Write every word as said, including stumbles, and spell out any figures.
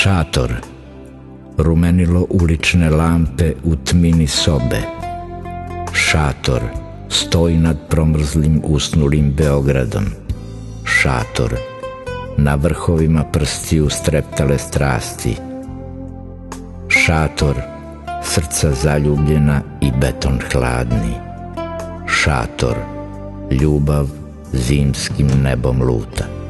Šator, rumenilo ulične lampe u tmini sobe. Šator stoji nad promrzlim usnulim Beogradom. Šator, na vrhovima prstiju streptale strasti. Šator, srca zaljubljena i beton hladni. Šator, ljubav zimskim nebom luta.